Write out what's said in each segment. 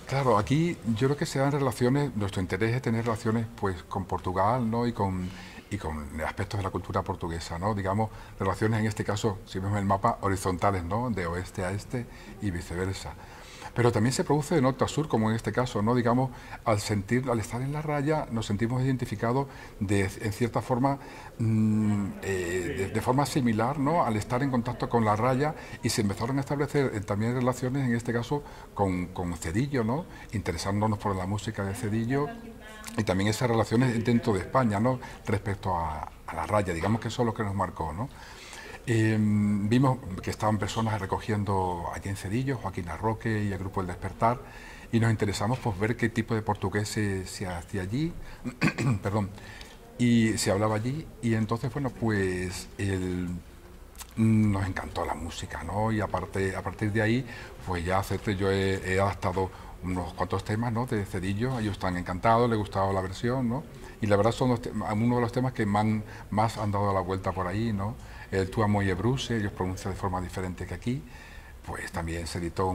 Claro, aquí yo creo que se dan relaciones, nuestro interés es tener relaciones pues con Portugal, ¿no? Y con aspectos de la cultura portuguesa, ¿no? Digamos, relaciones en este caso, si vemos el mapa, horizontales, ¿no? De oeste a este y viceversa. Pero también se produce de norte a sur, como en este caso, ¿no? Digamos, al estar en la raya, nos sentimos identificados en cierta forma, de forma similar, ¿no? Al estar en contacto con la raya y se empezaron a establecer también relaciones, en este caso, con Cedillo, ¿no? Interesándonos por la música de Cedillo y también esas relaciones dentro de España, ¿no? Respecto a la raya, digamos que eso es lo que nos marcó, ¿no? Vimos que estaban personas recogiendo allí en Cedillo, Joaquín Arroque y el grupo El Despertar, y nos interesamos pues ver qué tipo de portugués se hacía allí, perdón, y se hablaba allí, y entonces, bueno, pues nos encantó la música, ¿no? Y aparte, a partir de ahí, pues ya yo he adaptado unos cuantos temas, ¿no? De Cedillo, ellos están encantados, les gustaba la versión, ¿no? Y la verdad son uno de los temas que más han dado la vuelta por ahí, ¿no? El Tu amo y Bruce, ellos pronuncian de forma diferente que aquí, pues también se editó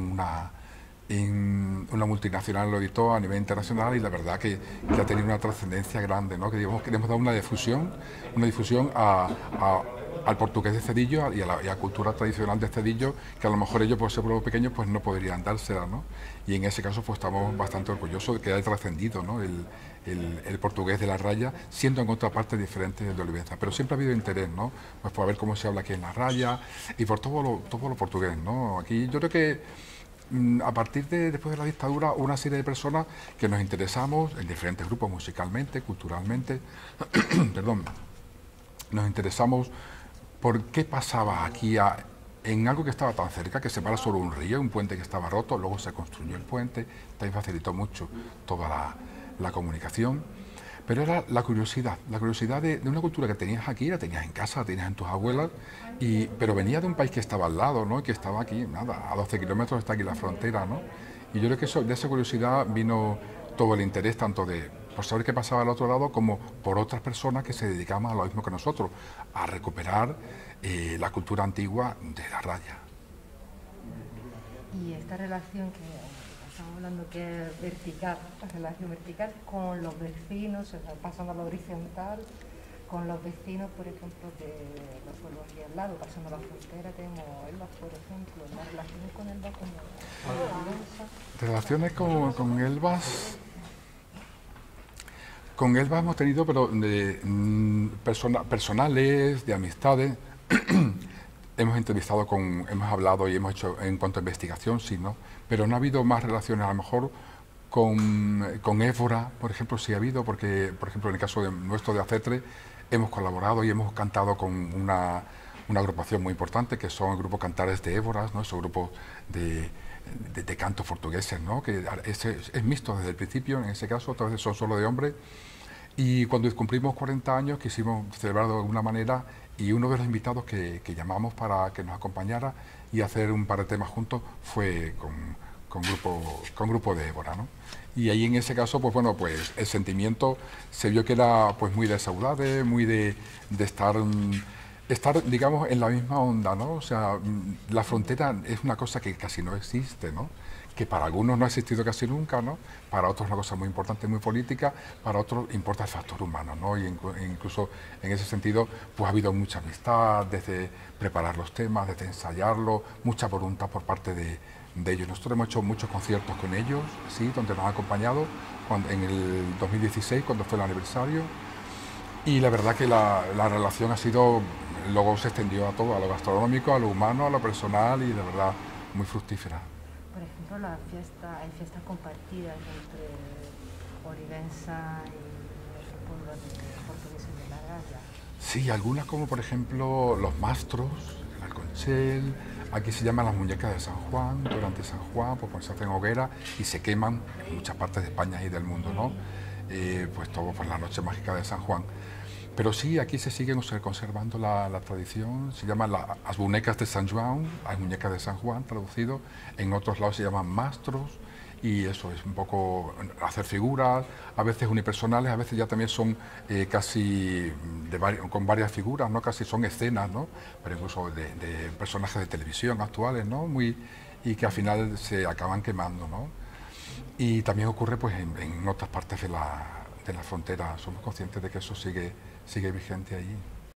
en una multinacional, lo editó a nivel internacional y la verdad que ha tenido una trascendencia grande, ¿no? Que digamos, queremos dar una difusión al portugués de Cedillo y a la cultura tradicional de Cedillo, que a lo mejor ellos por ser pueblos pequeños pues no podrían dársela, ¿no? Y en ese caso pues estamos bastante orgullosos de que haya trascendido, ¿no? El portugués de la raya, siendo en otra parte diferente del de Olivenza. Pero siempre ha habido interés, ¿no? Pues por ver cómo se habla aquí en la raya y por todo lo portugués, ¿no? Aquí yo creo que a partir de después de la dictadura, una serie de personas que nos interesamos en diferentes grupos musicalmente, culturalmente, perdón, nos interesamos por qué pasaba aquí en algo que estaba tan cerca, que separa solo un río, un puente que estaba roto, luego se construyó el puente, también facilitó mucho toda la comunicación. Pero era la curiosidad de una cultura que tenías aquí, la tenías en casa, la tenías en tus abuelas, pero venía de un país que estaba al lado, ¿no? Que estaba aquí, nada, a 12 kilómetros está aquí la frontera, ¿no? Y yo creo que de esa curiosidad vino todo el interés, tanto por saber qué pasaba al otro lado, como por otras personas que se dedicaban a lo mismo que nosotros, a recuperar la cultura antigua de la raya. Y esta relación que estamos hablando que es vertical, la relación vertical con los vecinos, pasando a la horizontal, con los vecinos, por ejemplo, de los pueblos aquí al lado, pasando la frontera, tenemos Elvas, por ejemplo, las relaciones con Elvas como Relaciones con Elba hemos tenido, pero personales, de amistades. Hemos hablado y hemos hecho en cuanto a investigación, sí, ¿no? Pero no ha habido más relaciones, a lo mejor con Évora, por ejemplo, sí ha habido, porque, por ejemplo, en el caso nuestro de Acetre, hemos colaborado y hemos cantado con una agrupación muy importante, que son el grupo Cantares de Évoras, ¿no? Esos grupos de cantos portugueses, ¿no? Que es mixto desde el principio, en ese caso, otras veces son solo de hombres. Y cuando cumplimos 40 años quisimos celebrarlo de alguna manera y uno de los invitados que llamamos para que nos acompañara y hacer un par de temas juntos fue con grupo de Évora, ¿no? Y ahí en ese caso, pues bueno, pues el sentimiento se vio que era pues muy de saudade, muy de estar, digamos, en la misma onda, ¿no? O sea, la frontera es una cosa que casi no existe, ¿no? Que para algunos no ha existido casi nunca, ¿no? Para otros es una cosa muy importante, muy política, para otros importa el factor humano, ¿no? Y incluso en ese sentido, pues ha habido mucha amistad, desde preparar los temas, desde ensayarlo, mucha voluntad por parte de ellos. Nosotros hemos hecho muchos conciertos con ellos, sí, donde nos han acompañado en el 2016, cuando fue el aniversario, y la verdad que la relación ha sido, luego se extendió a todo, a lo gastronómico, a lo humano, a lo personal, y de verdad muy fructífera. por ejemplo, hay fiestas compartidas entre Olivenza y otros pueblos portugueses de la Raya. Sí, algunas como por ejemplo los mastros, el Alconchel, aquí se llaman las muñecas de San Juan, durante San Juan pues se hacen hogueras y se queman en muchas partes de España y del mundo, ¿no? Pues todo por la noche mágica de San Juan. Pero sí, aquí se sigue conservando la tradición, se llaman las muñecas de San Juan, las muñecas de San Juan traducido, en otros lados se llaman mastros, y eso es un poco hacer figuras, a veces unipersonales, a veces ya también son casi con varias figuras, ¿no? Casi son escenas, ¿no? Pero incluso de personajes de televisión actuales, ¿no? Y que al final se acaban quemando, ¿no? Y también ocurre pues en otras partes de la frontera. Somos conscientes de que eso sigue vigente allí.